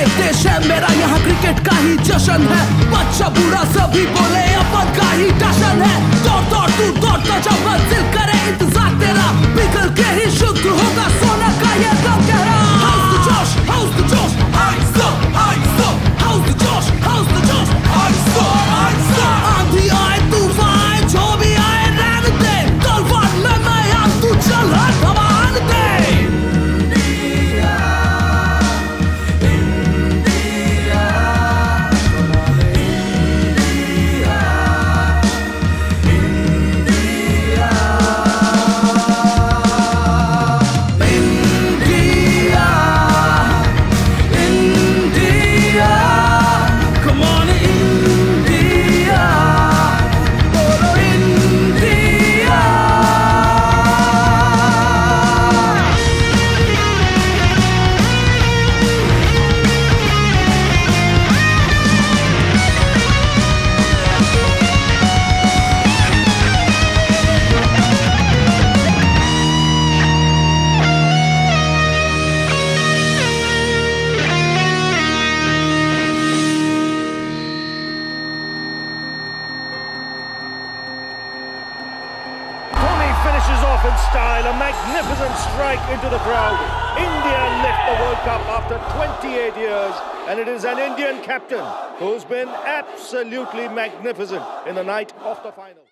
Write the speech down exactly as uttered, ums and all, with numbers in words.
ये देश है मेरा, यहाँ क्रिकेट का ही जशन है। बच्चा बूढ़ा सभी बोले अपन का ही जशन है। दौड़ दौड़ तू दौड़ता जा, मंजिल करे इंतजार तेरा, पिघल के ही शुद्ध होगा सोना का ये रंग गहरा। How's the जोश, how's the जोश, how's the, how's the, how's the जोश, how's the जोश, how's the, how's the। आंधी आए तूफान जो भी आए रहने दे, तलवार ले मैं यहाँ तू चल हाथ हवा दे। Finishes off in style, a magnificent strike into the crowd. India lift the World Cup after twenty-eight years, and it is an Indian captain who's been absolutely magnificent in the night of the final.